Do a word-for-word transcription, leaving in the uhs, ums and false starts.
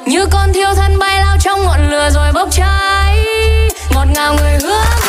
như con thiêu thân bay lao trong ngọn lửa rồi bốc cháy, ngọt ngào người hứa